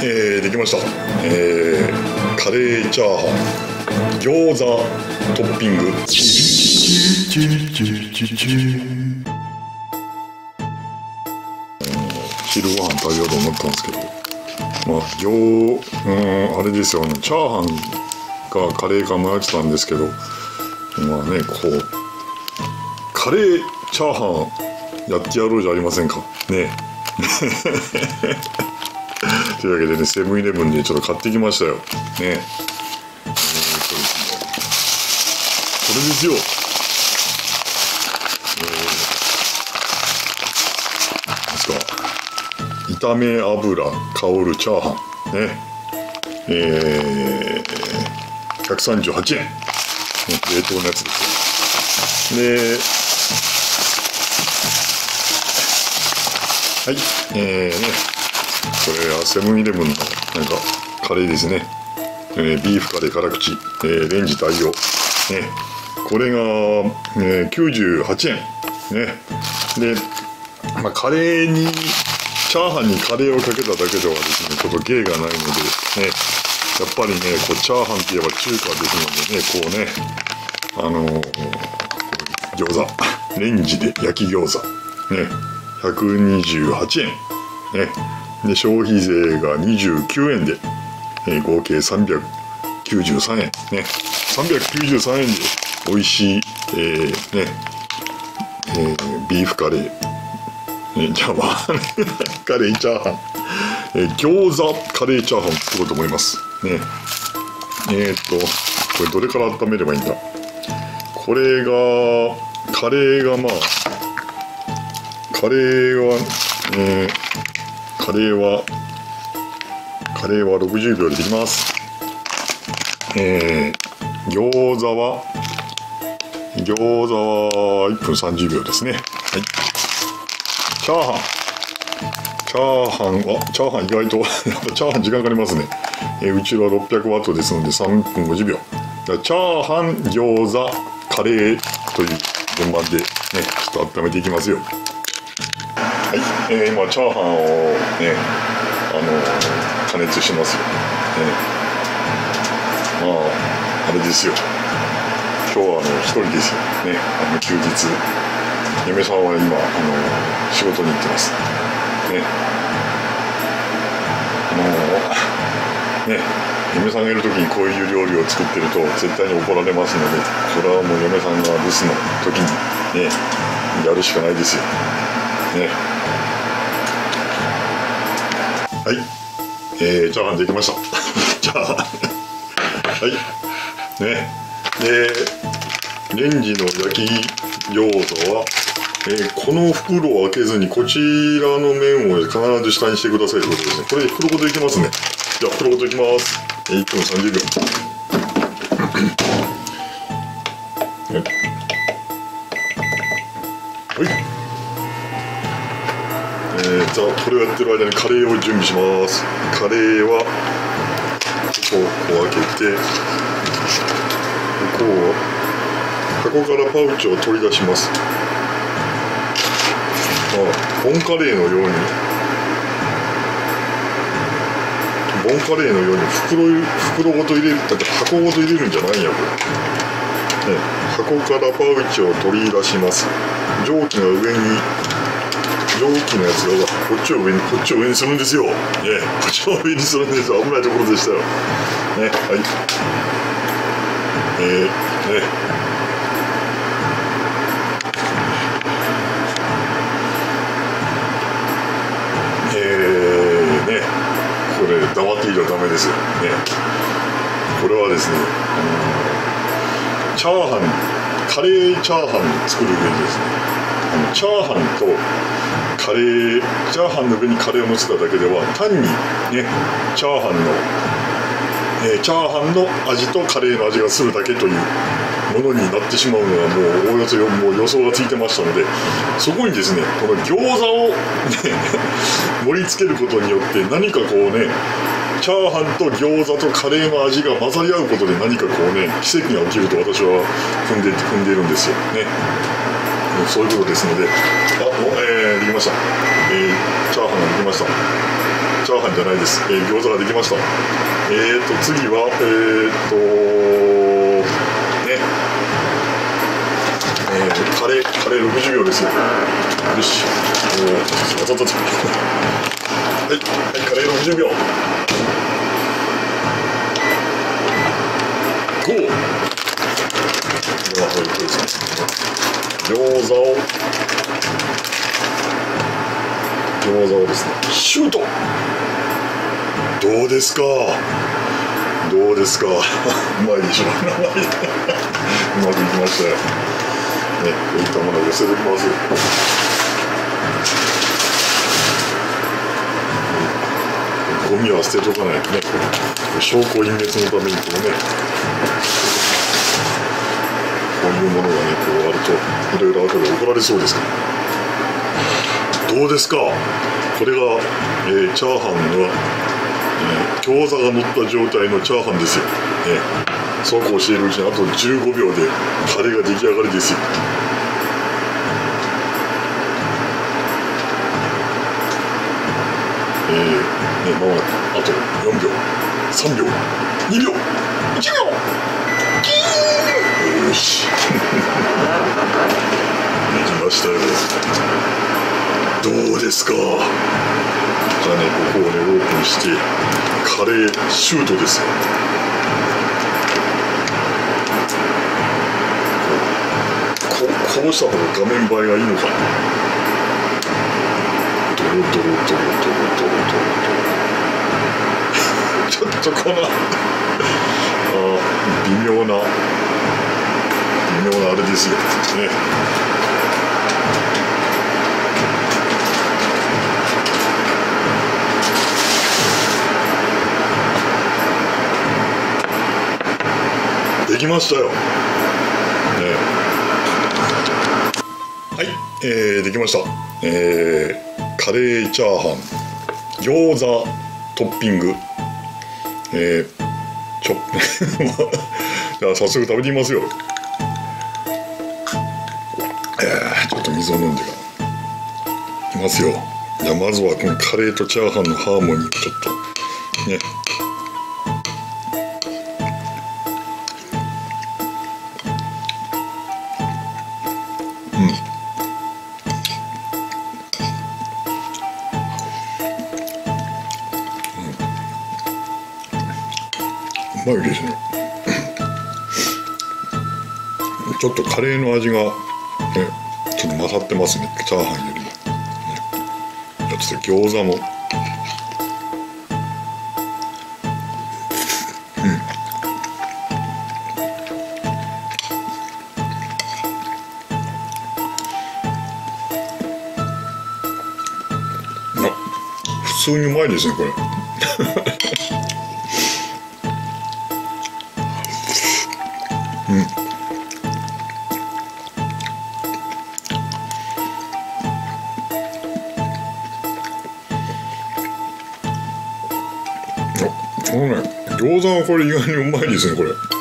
できました。カレーチャーハン餃子トッピング昼ご飯食べようと思ったんですけど、あれですよ、チャーハンかカレーか迷ってたんですけど、カレーチャーハンやってやろうじゃありませんかね。というわけでね、セブンイレブンでちょっと買ってきましたよね。これですよ。ですか、炒め油香るチャーハンね、138円、冷凍のやつですよ。で、はい、これはセブンイレブンのカレーですね。ビーフカレー辛口、レンジ対応、ね、これが、98円ね。で、カレーにチャーハンにカレーをかけただけではですね、ちょっと芸がないのでね、やっぱりね、チャーハンといえば中華ですのでね、餃子レンジで焼き餃子ね、128円ね。で、消費税が29円で、合計393円ね。393円で美味しい、ビーフカレー、カレーチャーハン、餃子カレーチャーハンを作ろうと思いますね。これどれから温めればいいんだ。これがカレーは60秒でできます。餃子は1分30秒ですね。はい。チャーハン意外とチャーハン時間かかりますね。うちは600ワットですので3分50秒。チャーハン、餃子、カレーという順番でね、ちょっと温めていきますよ。はい、今チャーハンをね、加熱しますよ。あれですよ。今日は一人ですよね。休日。嫁さんは今仕事に行ってますね。嫁さんがいる時にこういう料理を作ってると絶対に怒られますので、それはもう嫁さんが留守の時にね、やるしかないですよね。はい、チャーハンできました。チャーハンはいね。で、レンジの焼き餃子は、この袋を開けずにこちらの面を必ず下にしてくださいということですね。これ袋ごといきますね。じゃあ袋ごといきます。1分30秒。はい。じゃあこれをやってる間にカレーを準備します。カレーはこう開けて、箱からパウチを取り出します。ボンカレーのように袋ごと入れる、だって箱ごと入れるんじゃないんやこれ、ね、箱からパウチを取り出します。蒸気のやつがこっちを上にするんですよ、ね、こっちを上にするんですよ。危ないところでしたよ、ね、はい。これ黙っていればダメですよね。これはですね、カレーチャーハンを作る上でですね、チャーハンの上にカレーを乗せただけでは単にね、チャーハンの味とカレーの味がするだけというものになってしまうのはもうおおよそもう予想がついてましたので、そこにですね、この餃子を、ね、盛り付けることによって何かこうね、チャーハンと餃子とカレーの味が混ざり合うことで何かこうね、奇跡が起きると私は踏んでいるんですよね。そういうことですので、できました。チャーハンができました。 チャーハンじゃないです。餃子ができました。次はね、カレー60秒ですよ。よし、はい、カレー60秒。5。ではこれですね。餃子をですね、シュート。どうですか。うまいでしょ。うまくいきましたよ。ね、こういったものを寄せておきます。ゴミは捨てとかないとね、証拠隠滅のためにこうね、こういうものがね、こうあるといろいろ後で怒られそうですから。どうですか。これが、チャーハンが、餃子が乗った状態のチャーハンですよ。そうこうしているうちにあと15秒でカレーが出来上がりですよ。まもなくあと4秒、3秒、2秒、1秒。よし。できましたよ。どうですか。じゃあね、ここをねオープンしてカレーシュートですよ。こうした方が画面映えがいいのかな。ドロドロドロドロドロドロ。ちょっとこの微妙なあれですよね。できましたよ。はい、できました。カレーチャーハン、餃子トッピング、じゃあ早速食べてみますよ。ちょっと水を飲んでからいますよ。じゃあまずはこのカレーとチャーハンのハーモニーちょっとね。うまいですね。ちょっとカレーの味が、ね、ちょっと勝ってますね、チャーハンよりも、ね、じゃあちょっと餃子も普通にうまいですねこれ。このね、餃子はこれ意外にうまいですねこれ。